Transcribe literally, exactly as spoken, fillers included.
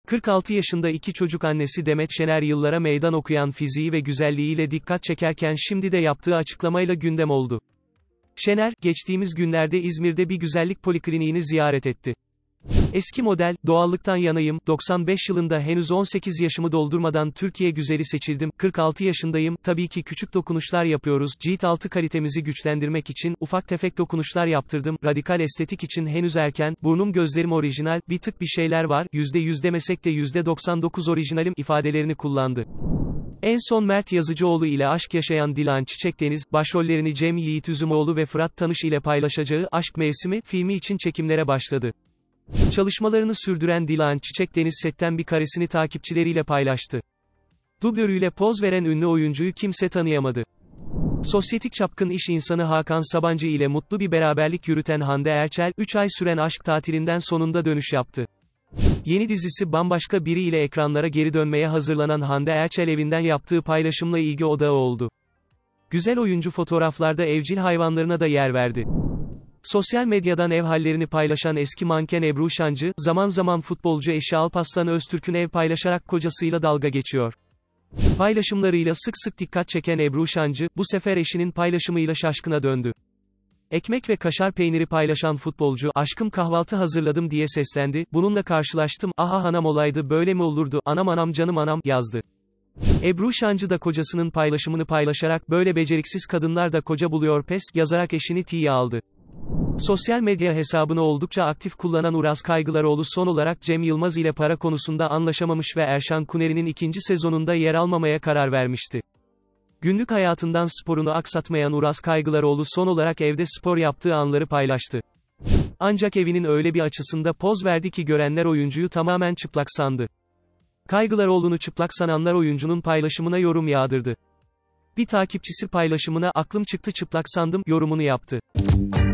kırk altı yaşında iki çocuk annesi Demet Şener yıllara meydan okuyan fiziği ve güzelliğiyle dikkat çekerken şimdi de yaptığı açıklamayla gündem oldu. Şener, geçtiğimiz günlerde İzmir'de bir güzellik polikliniğini ziyaret etti. Eski model, doğallıktan yanayım, doksan beş yılında henüz on sekiz yaşımı doldurmadan Türkiye güzeli seçildim, kırk altı yaşındayım, tabii ki küçük dokunuşlar yapıyoruz, cilt altı kalitemizi güçlendirmek için, ufak tefek dokunuşlar yaptırdım, radikal estetik için henüz erken, burnum gözlerim orijinal, bir tık bir şeyler var, yüzde yüz demesek de yüzde doksan dokuz orijinalim ifadelerini kullandı. En son Mert Yazıcıoğlu ile aşk yaşayan Dilan Çiçekdeniz, başrollerini Cem Yiğit Üzümoğlu ve Fırat Tanış ile paylaşacağı Aşk Mevsimi filmi için çekimlere başladı. Çalışmalarını sürdüren Dilan Çiçekdeniz setten bir karesini takipçileriyle paylaştı. Dublörüyle poz veren ünlü oyuncuyu kimse tanıyamadı. Sosyetik çapkın iş insanı Hakan Sabancı ile mutlu bir beraberlik yürüten Hande Erçel, üç ay süren aşk tatilinden sonunda dönüş yaptı. Yeni dizisi Bambaşka Biri ile ekranlara geri dönmeye hazırlanan Hande Erçel evinden yaptığı paylaşımla ilgi odağı oldu. Güzel oyuncu fotoğraflarda evcil hayvanlarına da yer verdi. Sosyal medyadan ev hallerini paylaşan eski manken Ebru Şancı, zaman zaman futbolcu eşi Alparslan Öztürk'ün ev paylaşarak kocasıyla dalga geçiyor. Paylaşımlarıyla sık sık dikkat çeken Ebru Şancı, bu sefer eşinin paylaşımıyla şaşkına döndü. Ekmek ve kaşar peyniri paylaşan futbolcu, aşkım kahvaltı hazırladım diye seslendi, bununla karşılaştım, aha hanım olaydı böyle mi olurdu, anam anam canım anam, yazdı. Ebru Şancı da kocasının paylaşımını paylaşarak, böyle beceriksiz kadınlar da koca buluyor pes, yazarak eşini tiye aldı. Sosyal medya hesabını oldukça aktif kullanan Uras Kaygılaroğlu son olarak Cem Yılmaz ile para konusunda anlaşamamış ve Erşan Kuneri'nin ikinci sezonunda yer almamaya karar vermişti. Günlük hayatından sporunu aksatmayan Uras Kaygılaroğlu son olarak evde spor yaptığı anları paylaştı. Ancak evinin öyle bir açısında poz verdi ki görenler oyuncuyu tamamen çıplak sandı. Kaygılaroğlu'nu çıplak sananlar oyuncunun paylaşımına yorum yağdırdı. Bir takipçisi paylaşımına aklım çıktı çıplak sandım yorumunu yaptı.